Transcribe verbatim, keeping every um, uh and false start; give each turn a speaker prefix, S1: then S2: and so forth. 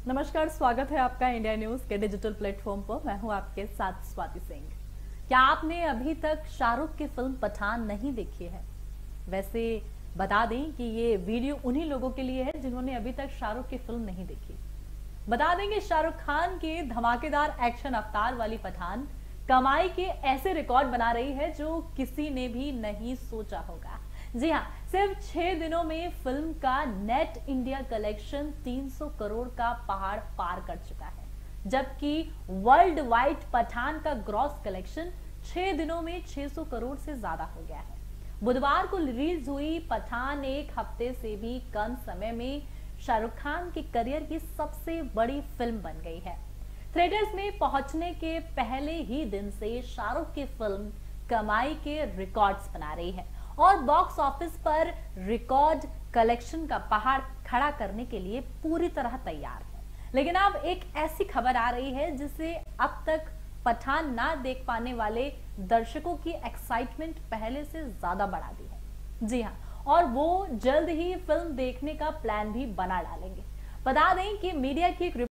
S1: नमस्कार, स्वागत है आपका इंडिया न्यूज के डिजिटल प्लेटफॉर्म पर। मैं हूं आपके साथ स्वाति सिंह। क्या आपने अभी तक शाहरुख की फिल्म पठान नहीं देखी है? वैसे बता दें कि ये वीडियो उन्हीं लोगों के लिए है जिन्होंने अभी तक शाहरुख की फिल्म नहीं देखी। बता दें कि शाहरुख खान की धमाकेदार एक्शन अवतार वाली पठान कमाई के ऐसे रिकॉर्ड बना रही है जो किसी ने भी नहीं सोचा होगा। जी हाँ, सिर्फ छह दिनों में फिल्म का नेट इंडिया कलेक्शन तीन सौ करोड़ का पहाड़ पार कर चुका है, जबकि वर्ल्ड वाइड पठान का ग्रॉस कलेक्शन छह दिनों में छह सौ करोड़ से ज्यादा हो गया है। बुधवार को रिलीज हुई पठान एक हफ्ते से भी कम समय में शाहरुख खान के करियर की सबसे बड़ी फिल्म बन गई है। थिएटर्स में पहुंचने के पहले ही दिन से शाहरुख की फिल्म कमाई के रिकॉर्ड्स बना रही है और बॉक्स ऑफिस पर रिकॉर्ड कलेक्शन का पहाड़ खड़ा करने के लिए पूरी तरह तैयार है। लेकिन अब एक ऐसी खबर आ रही है जिसे अब तक पठान ना देख पाने वाले दर्शकों की एक्साइटमेंट पहले से ज्यादा बढ़ा दी है। जी हाँ, और वो जल्द ही फिल्म देखने का प्लान भी बना डालेंगे। बता दें कि मीडिया की एक